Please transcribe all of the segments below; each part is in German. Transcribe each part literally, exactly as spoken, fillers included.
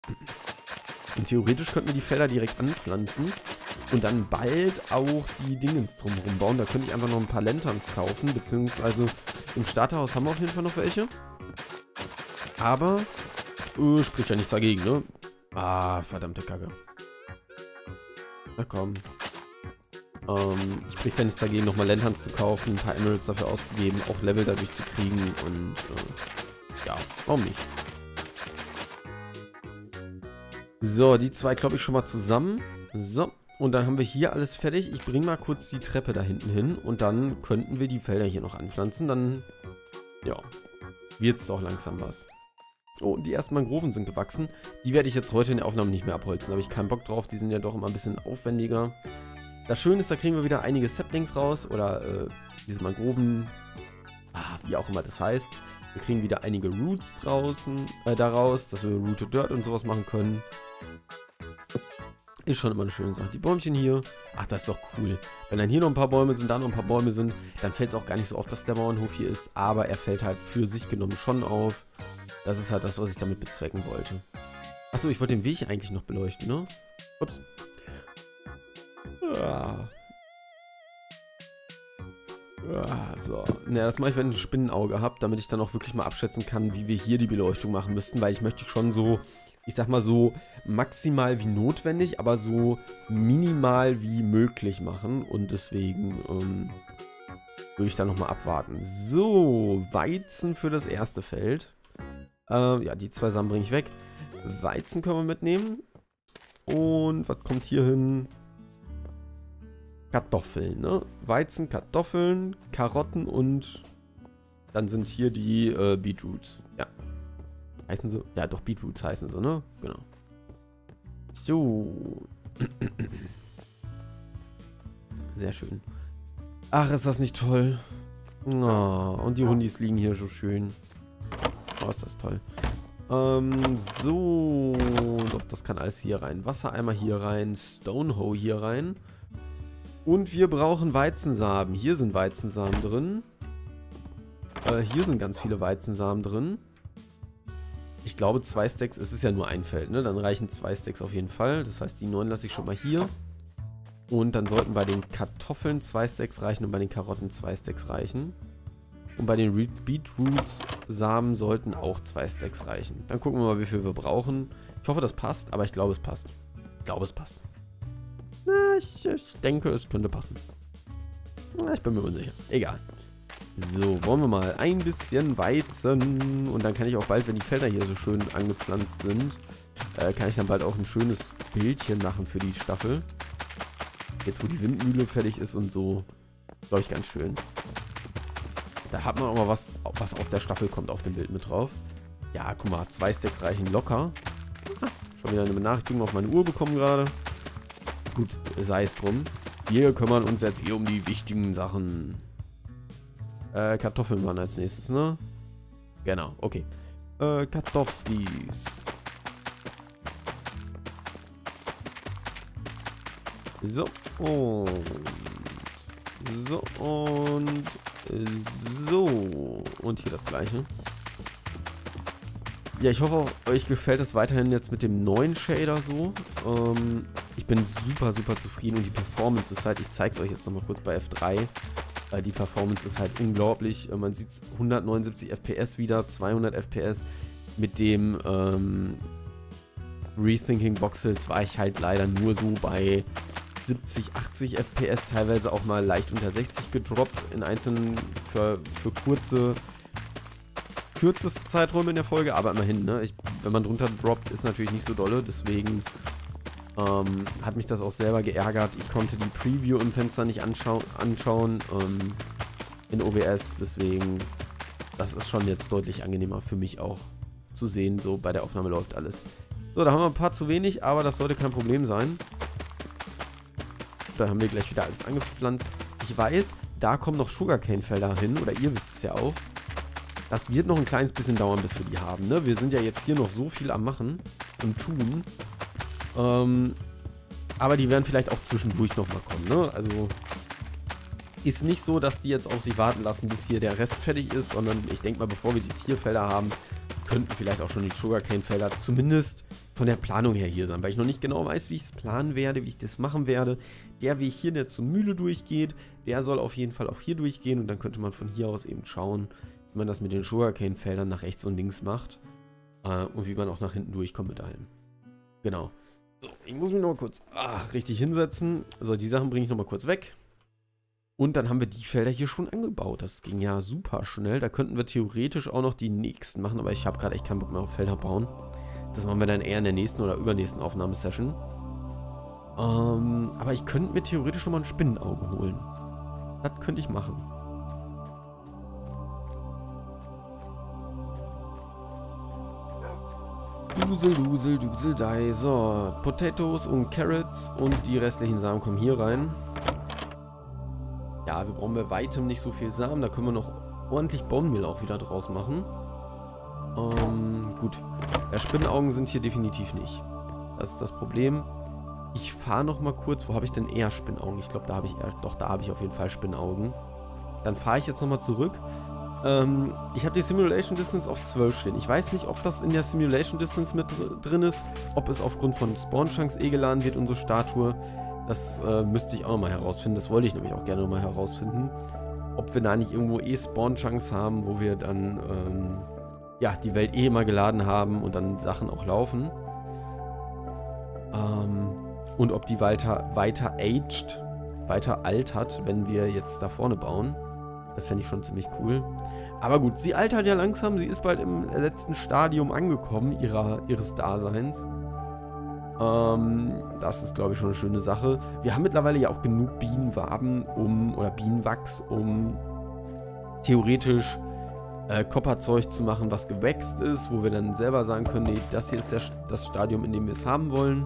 Und theoretisch könnten wir die Felder direkt anpflanzen und dann bald auch die Dingens drumherum bauen. Da könnte ich einfach noch ein paar Lanterns kaufen, beziehungsweise im Starterhaus haben wir auf jeden Fall noch welche. Aber äh, spricht ja nichts dagegen, ne? Ah, verdammte Kacke. Na komm. Ähm, spricht ja nichts dagegen, nochmal Lanterns zu kaufen, ein paar Emeralds dafür auszugeben, auch Level dadurch zu kriegen und äh, ja, warum nicht? So, die zwei kloppe ich schon mal zusammen. So, und dann haben wir hier alles fertig. Ich bringe mal kurz die Treppe da hinten hin und dann könnten wir die Felder hier noch anpflanzen. Dann, ja, wird es doch langsam was. Oh, und die ersten Mangroven sind gewachsen. Die werde ich jetzt heute in der Aufnahme nicht mehr abholzen. Da habe ich keinen Bock drauf. Die sind ja doch immer ein bisschen aufwendiger. Das Schöne ist, da kriegen wir wieder einige Saplings raus. Oder äh, diese Mangroven. Ah, wie auch immer das heißt. Wir kriegen wieder einige Roots draußen, äh, daraus, dass wir Rooted Dirt und sowas machen können. Ist schon immer eine schöne Sache. Die Bäumchen hier. Ach, das ist doch cool. Wenn dann hier noch ein paar Bäume sind, da noch ein paar Bäume sind, dann fällt es auch gar nicht so auf, dass der Bauernhof hier ist. Aber er fällt halt für sich genommen schon auf. Das ist halt das, was ich damit bezwecken wollte. Achso, ich wollte den Weg eigentlich noch beleuchten, ne? Ups. Ja. Ja, so. Naja, das mache ich, wenn ich ein Spinnenauge habe, damit ich dann auch wirklich mal abschätzen kann, wie wir hier die Beleuchtung machen müssten, weil ich möchte schon so, ich sag mal so, maximal wie notwendig, aber so minimal wie möglich machen und deswegen ähm, würde ich dann nochmal abwarten. So, Weizen für das erste Feld. Äh, ja, die zwei Samen bringe ich weg. Weizen können wir mitnehmen. Und was kommt hier hin? Kartoffeln, ne? Weizen, Kartoffeln, Karotten und dann sind hier die äh, Beetroots. Ja. Heißen sie? Ja, doch, Beetroots heißen sie, ne? Genau. So. Sehr schön. Ach, ist das nicht toll. Oh, und die Hundis liegen hier so schön. Oh, ist das toll. Ähm, so. Doch, das kann alles hier rein. Wassereimer hier rein. Stonehoe hier rein. Und wir brauchen Weizensamen. Hier sind Weizensamen drin. Äh, hier sind ganz viele Weizensamen drin. Ich glaube, zwei Stacks, es ist ja nur ein Feld, ne? Dann reichen zwei Stacks auf jeden Fall. Das heißt, die neun lasse ich schon mal hier. Und dann sollten bei den Kartoffeln zwei Stacks reichen und bei den Karotten zwei Stacks reichen. Und bei den Beetroots-Samen sollten auch zwei Stacks reichen. Dann gucken wir mal, wie viel wir brauchen. Ich hoffe, das passt, aber ich glaube, es passt. Ich glaube, es passt. Na, ich, ich denke, es könnte passen. Na, ich bin mir unsicher. Egal. So, wollen wir mal ein bisschen Weizen. Und dann kann ich auch bald, wenn die Felder hier so schön angepflanzt sind, äh, kann ich dann bald auch ein schönes Bildchen machen für die Staffel. Jetzt, wo die Windmühle fertig ist und so, glaube ich, ganz schön. Da hat man auch mal was, was aus der Staffel kommt auf dem Bild mit drauf. Ja, guck mal, zwei Stacks reichen locker. Ah, schon wieder eine Benachrichtigung auf meine Uhr bekommen gerade. Gut, sei es drum. Wir kümmern uns jetzt hier um die wichtigen Sachen. Äh, Kartoffeln waren als nächstes, ne? Genau, okay. Äh, Kartofskis. So, und... So, und... So. Und hier das gleiche. Ja, ich hoffe, euch gefällt es weiterhin jetzt mit dem neuen Shader so. Ähm, ich bin super, super zufrieden und die Performance ist halt, ich zeige es euch jetzt nochmal kurz bei F drei. Äh, die Performance ist halt unglaublich. Äh, man sieht hundertneunundsiebzig F P S wieder, zweihundert F P S. Mit dem ähm, Rethinking Voxels war ich halt leider nur so bei siebzig, achtzig F P S, teilweise auch mal leicht unter sechzig gedroppt in einzelnen für, für kurze kürzeste Zeiträume in der Folge, aber immerhin, ne? Ich, wenn man drunter droppt, ist natürlich nicht so dolle, deswegen ähm, hat mich das auch selber geärgert. Ich konnte die Preview im Fenster nicht anschau anschauen ähm, in O B S, deswegen das ist schon jetzt deutlich angenehmer für mich auch zu sehen, so bei der Aufnahme läuft alles. So, da haben wir ein paar zu wenig, aber das sollte kein Problem sein. Da haben wir gleich wieder alles angepflanzt. Ich weiß, da kommen noch Sugarcane-Felder hin, oder ihr wisst es ja auch. Das wird noch ein kleines bisschen dauern, bis wir die haben, ne? Wir sind ja jetzt hier noch so viel am Machen und Tun. Ähm, aber die werden vielleicht auch zwischendurch nochmal kommen, ne? Also ist nicht so, dass die jetzt auf sich warten lassen, bis hier der Rest fertig ist, sondern ich denke mal, bevor wir die Tierfelder haben, könnten vielleicht auch schon die Sugarcane-Felder zumindest von der Planung her hier sein, weil ich noch nicht genau weiß, wie ich es planen werde, wie ich das machen werde. Der Weg hier, der zur Mühle durchgeht, der soll auf jeden Fall auch hier durchgehen und dann könnte man von hier aus eben schauen, wie man das mit den Sugarcane-Feldern nach rechts und links macht äh, und wie man auch nach hinten durchkommt mit allem. Genau. So, ich muss mich noch mal kurz ah, richtig hinsetzen. So, die Sachen bringe ich noch mal kurz weg. Und dann haben wir die Felder hier schon angebaut. Das ging ja super schnell. Da könnten wir theoretisch auch noch die nächsten machen, aber ich habe gerade echt keinen Bock mehr auf Felder bauen. Das machen wir dann eher in der nächsten oder übernächsten Aufnahmesession. Ähm, aber ich könnte mir theoretisch noch mal ein Spinnenauge holen. Das könnte ich machen. Dusel, Dusel, Dusel, Dei. So, Potatoes und Carrots und die restlichen Samen kommen hier rein. Ja, wir brauchen bei weitem nicht so viel Samen. Da können wir noch ordentlich Bohnenmehl auch wieder draus machen. Ähm, gut. Ja, Spinnenaugen sind hier definitiv nicht. Das ist das Problem. Ich fahre noch mal kurz. Wo habe ich denn eher Spinnenaugen? Ich glaube, da habe ich eher... Doch, da habe ich auf jeden Fall Spinnenaugen. Dann fahre ich jetzt noch mal zurück. Ähm, ich habe die Simulation Distance auf zwölf stehen. Ich weiß nicht, ob das in der Simulation Distance mit drin ist. Ob es aufgrund von Spawn Chunks eh geladen wird, unsere Statue. Das äh, müsste ich auch nochmal herausfinden. Das wollte ich nämlich auch gerne nochmal herausfinden. Ob wir da nicht irgendwo eh Spawn-Chunks haben, wo wir dann ähm, ja, die Welt eh immer geladen haben und dann Sachen auch laufen. Ähm, und ob die weiter, weiter aged, weiter altert, wenn wir jetzt da vorne bauen. Das fände ich schon ziemlich cool. Aber gut, sie altert ja langsam. Sie ist bald im letzten Stadium angekommen ihrer, ihres Daseins. Ähm, das ist, glaube ich, schon eine schöne Sache. Wir haben mittlerweile ja auch genug Bienenwaben, um, oder Bienenwachs, um theoretisch äh, Kopperzeug zu machen, was gewächst ist, wo wir dann selber sagen können, nee, das hier ist der, das Stadium, in dem wir es haben wollen.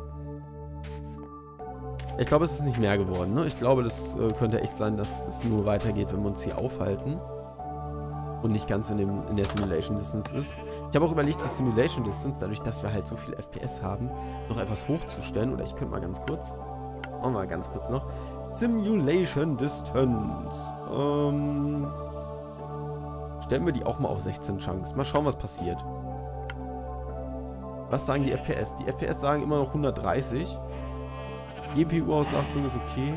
Ich glaube, es ist nicht mehr geworden, ne? Ich glaube, das äh, könnte echt sein, dass es nur weitergeht, wenn wir uns hier aufhalten. Und nicht ganz in, dem, in der Simulation Distance ist. Ich habe auch überlegt, die Simulation Distance, dadurch, dass wir halt so viel F P S haben, noch etwas hochzustellen. Oder ich könnte mal ganz kurz, machen wir mal ganz kurz noch. Simulation Distance. Ähm, stellen wir die auch mal auf sechzehn Chunks. Mal schauen, was passiert. Was sagen die F P S? Die F P S sagen immer noch hundertdreißig. G P U-Auslastung ist okay.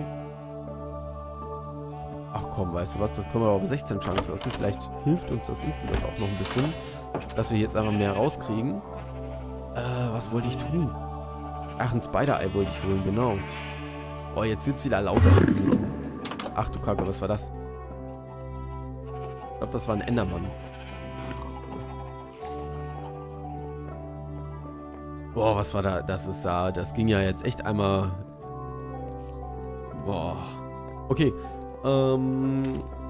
Ach komm, weißt du was, das können wir auf sechzehn Chunks lassen. Vielleicht hilft uns das insgesamt auch noch ein bisschen, dass wir jetzt einfach mehr rauskriegen. Äh, was wollte ich tun? Ach, ein Spider-Eye wollte ich holen, genau. Oh, jetzt wird es wieder lauter. Ach du Kacke, was war das? Ich glaube, das war ein Endermann. Boah, was war da? Das ist da. Das ging ja jetzt echt einmal. Boah. Okay. Ähm.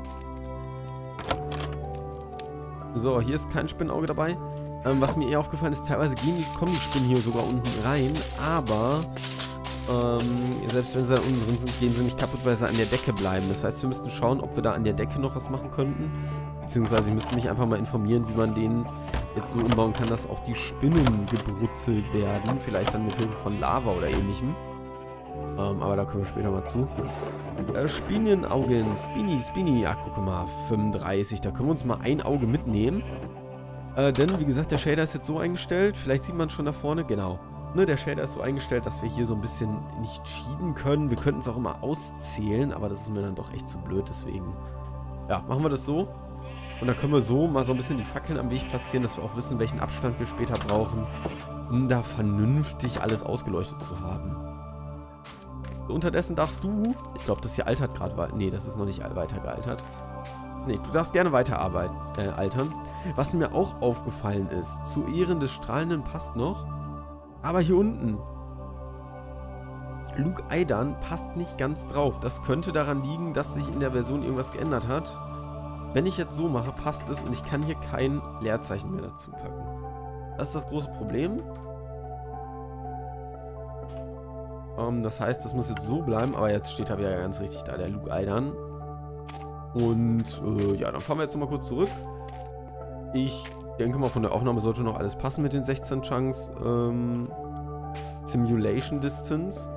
So, hier ist kein Spinnenauge dabei. Ähm, was mir eher aufgefallen ist, teilweise gehen die, kommen die Spinnen hier sogar unten rein, aber ähm, selbst wenn sie da unten drin sind, gehen sie nicht kaputt, weil sie an der Decke bleiben. Das heißt, wir müssten schauen, ob wir da an der Decke noch was machen könnten. Beziehungsweise, ich müsste mich einfach mal informieren, wie man den jetzt so umbauen kann, dass auch die Spinnen gebrutzelt werden. Vielleicht dann mit Hilfe von Lava oder ähnlichem. Ähm, aber da kommen wir später mal zu. Äh, Spinnenaugen, Spinny, Spinny. Ach, guck mal, fünfunddreißig. Da können wir uns mal ein Auge mitnehmen. Äh, denn, wie gesagt, der Shader ist jetzt so eingestellt. Vielleicht sieht man schon da vorne. Genau. Ne, der Shader ist so eingestellt, dass wir hier so ein bisschen nicht cheaten können. Wir könnten es auch immer auszählen, aber das ist mir dann doch echt zu blöd. Deswegen, ja, machen wir das so. Und dann können wir so mal so ein bisschen die Fackeln am Weg platzieren, dass wir auch wissen, welchen Abstand wir später brauchen, um da vernünftig alles ausgeleuchtet zu haben. Unterdessen darfst du, ich glaube, das hier altert gerade, nee, das ist noch nicht weiter gealtert. Nee, du darfst gerne weiter arbeiten, äh, altern. Was mir auch aufgefallen ist, zu Ehren des Strahlenden passt noch, aber hier unten, Luke Aidan passt nicht ganz drauf. Das könnte daran liegen, dass sich in der Version irgendwas geändert hat. Wenn ich jetzt so mache, passt es und ich kann hier kein Leerzeichen mehr dazu packen. Das ist das große Problem. Um, das heißt, das muss jetzt so bleiben, aber jetzt steht da wieder ganz richtig da, der Luke Aidan. Und äh, ja, dann fahren wir jetzt nochmal kurz zurück. Ich denke mal, von der Aufnahme sollte noch alles passen mit den sechzehn Chunks. Ähm, Simulation Distance.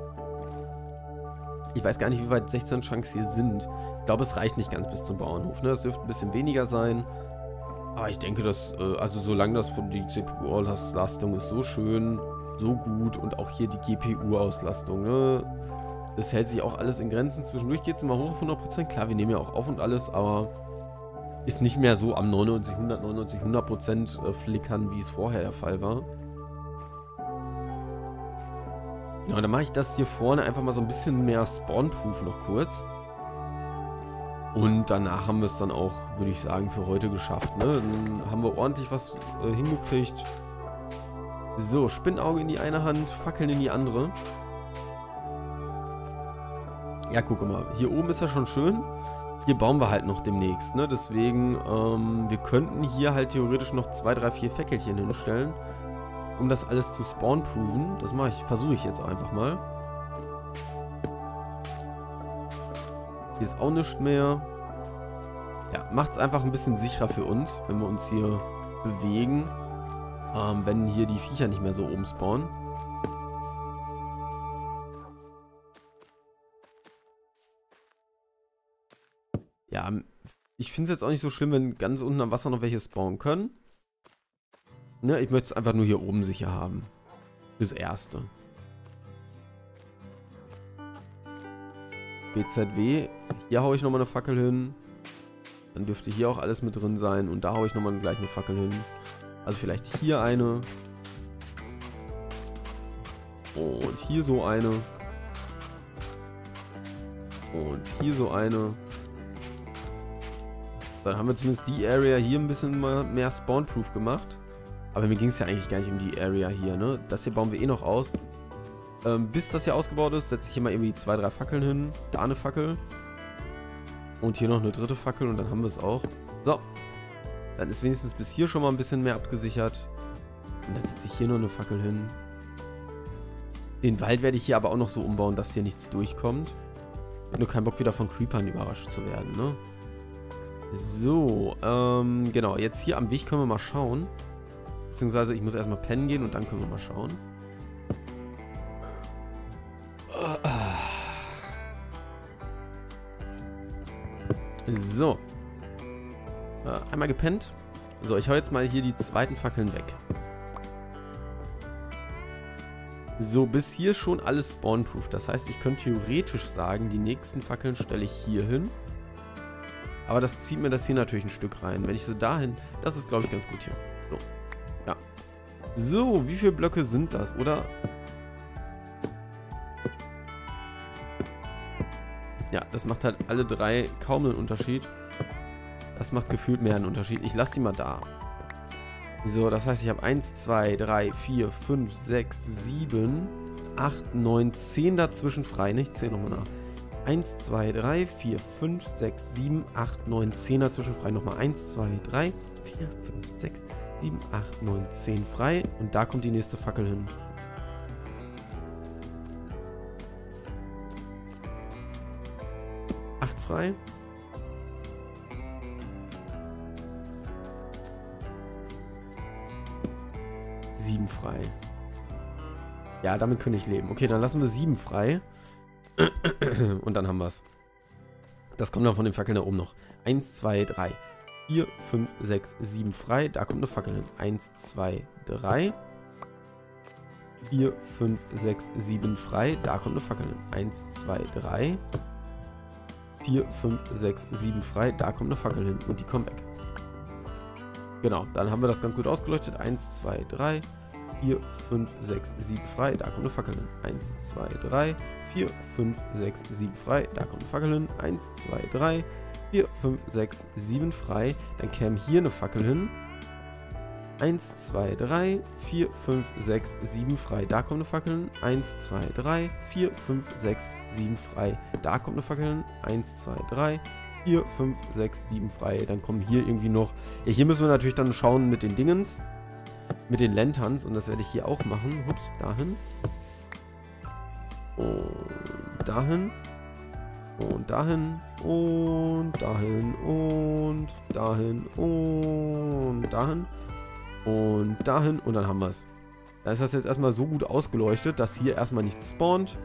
Ich weiß gar nicht, wie weit sechzehn Chunks hier sind. Ich glaube, es reicht nicht ganz bis zum Bauernhof. Ne? Es dürfte ein bisschen weniger sein. Aber ich denke, dass, äh, also solange das von die C P U-Auslastung ist so schön, so gut und auch hier die G P U-Auslastung, ne? Das hält sich auch alles in Grenzen. Zwischendurch geht es immer hoch auf hundert Prozent. Klar, wir nehmen ja auch auf und alles, aber ist nicht mehr so am neunundneunzig, hundertneunundneunzig, hundert Prozent flickern, wie es vorher der Fall war. Ja, dann mache ich das hier vorne einfach mal so ein bisschen mehr Spawn-Proof noch kurz. Und danach haben wir es dann auch, würde ich sagen, für heute geschafft. Ne? Dann haben wir ordentlich was äh, hingekriegt. So, Spinnauge in die eine Hand, Fackeln in die andere. Ja, guck mal. Hier oben ist ja schon schön. Hier bauen wir halt noch demnächst. Ne? Deswegen, ähm, wir könnten hier halt theoretisch noch zwei, drei, vier Fackelchen hinstellen, um das alles zu spawn-proven. Das mache ich, versuche ich jetzt einfach mal. Hier ist auch nichts mehr. Ja, macht es einfach ein bisschen sicherer für uns, wenn wir uns hier bewegen. Ähm, wenn hier die Viecher nicht mehr so oben spawnen. Ja, ich finde es jetzt auch nicht so schlimm, wenn ganz unten am Wasser noch welche spawnen können. Ne, ich möchte es einfach nur hier oben sicher haben. Fürs Erste. B Z W. Hier haue ich nochmal eine Fackel hin. Dann dürfte hier auch alles mit drin sein. Und da haue ich nochmal gleich eine Fackel hin. Also vielleicht hier eine. Und hier so eine. Und hier so eine. Dann haben wir zumindest die Area hier ein bisschen mehr Spawn-Proof gemacht. Aber mir ging es ja eigentlich gar nicht um die Area hier, ne? Das hier bauen wir eh noch aus. Ähm, bis das hier ausgebaut ist, setze ich hier mal irgendwie zwei, drei Fackeln hin. Da eine Fackel. Und hier noch eine dritte Fackel und dann haben wir es auch. So. Dann ist wenigstens bis hier schon mal ein bisschen mehr abgesichert. Und dann setze ich hier noch eine Fackel hin. Den Wald werde ich hier aber auch noch so umbauen, dass hier nichts durchkommt. Ich habe nur keinen Bock, wieder von Creepern überrascht zu werden, ne? So, ähm, genau. Jetzt hier am Weg können wir mal schauen. Beziehungsweise ich muss erstmal pennen gehen und dann können wir mal schauen. So. Äh, einmal gepennt. So, ich hau jetzt mal hier die zweiten Fackeln weg. So, bis hier schon alles spawnproof. Das heißt, ich könnte theoretisch sagen, die nächsten Fackeln stelle ich hier hin. Aber das zieht mir das hier natürlich ein Stück rein. Wenn ich so dahin... Das ist, glaube ich, ganz gut hier. So. Ja. So, wie viele Blöcke sind das, oder? Ja, das macht halt alle drei kaum einen Unterschied. Das macht gefühlt mehr einen Unterschied. Ich lasse die mal da. So, das heißt, ich habe eins, zwei, drei, vier, fünf, sechs, sieben, acht, neun, zehn dazwischen frei. Ich zähle nochmal nach. eins, zwei, drei, vier, fünf, sechs, sieben, acht, neun, zehn dazwischen frei. Nochmal eins, zwei, drei, vier, fünf, sechs, sieben, acht, neun, zehn frei. Und da kommt die nächste Fackel hin. acht frei. sieben frei. Ja, damit kann ich leben. Okay, dann lassen wir sieben frei. Und dann haben wir es. Das kommt dann von den Fackeln da oben noch. eins, zwei, drei, vier, fünf, sechs, sieben frei. Da kommt eine Fackel hin. eins, zwei, drei. vier, fünf, sechs, sieben frei. Da kommt eine Fackel hin. eins, zwei, drei. vier, fünf, sechs, sieben frei. Da kommt eine Fackel hin. Und die kommt weg. Genau, dann haben wir das ganz gut ausgeleuchtet. eins, zwei, drei. vier, fünf, sechs, sieben frei. Da kommt eine Fackel hin. eins, zwei, drei. vier, fünf, sechs, sieben frei. Da kommt eine Fackel hin. eins, zwei, drei. vier, fünf, sechs, sieben frei. Dann käme hier eine Fackel hin. eins, zwei, drei. vier, fünf, sechs, sieben frei. Da kommt eine Fackel hin. eins, zwei, drei. vier, fünf, sechs, sieben frei. Da kommt eine Fackel hin. eins, zwei, drei. vier, fünf, sechs, sieben frei. Dann kommen hier irgendwie noch... Ja, hier müssen wir natürlich dann schauen mit den Dingens. Mit den Lanterns. Und das werde ich hier auch machen. Ups, dahin. Und dahin. Und dahin. Und dahin. Und dahin. Und dahin. Und dahin. Und dann haben wir es. Da ist das jetzt erstmal so gut ausgeleuchtet, dass hier erstmal nichts spawnt.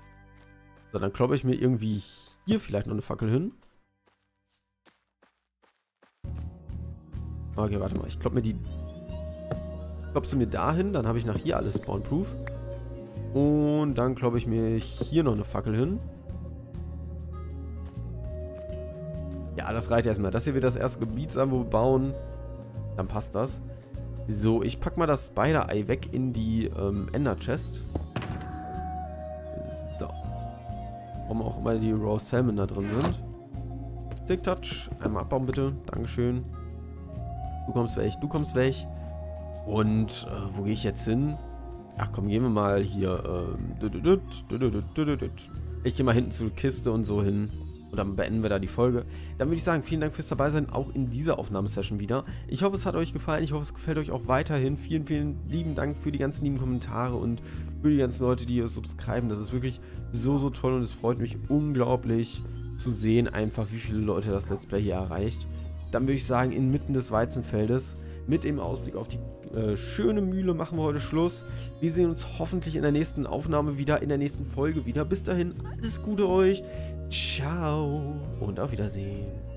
So, dann kloppe ich mir irgendwie hier vielleicht noch eine Fackel hin. Okay, warte mal. Ich klopp mir die... Kloppst du mir dahin, dann habe ich nach hier alles spawnproof. Und dann kloppe ich mir hier noch eine Fackel hin. Ja, das reicht erstmal. Das hier wird das erste Gebiet sein, wo wir bauen. Dann passt das. So, ich pack mal das Spider-Ei weg in die ähm, Ender-Chest. So. Warum auch immer die Raw Salmon da drin sind. Tick-Touch. Einmal abbauen, bitte. Dankeschön. Du kommst weg, du kommst weg. Und äh, wo gehe ich jetzt hin? Ach komm, gehen wir mal hier. Ähm, ich gehe mal hinten zur Kiste und so hin. Und dann beenden wir da die Folge. Dann würde ich sagen, vielen Dank fürs dabei sein, auch in dieser Aufnahmesession wieder. Ich hoffe, es hat euch gefallen. Ich hoffe, es gefällt euch auch weiterhin. Vielen, vielen lieben Dank für die ganzen lieben Kommentare und für die ganzen Leute, die hier subscriben. Das ist wirklich so, so toll und es freut mich unglaublich zu sehen, einfach wie viele Leute das Let's Play hier erreicht. Dann würde ich sagen, inmitten des Weizenfeldes, mit dem Ausblick auf die äh, schöne Mühle, machen wir heute Schluss. Wir sehen uns hoffentlich in der nächsten Aufnahme wieder, in der nächsten Folge wieder. Bis dahin, alles Gute euch. Ciao und auf Wiedersehen.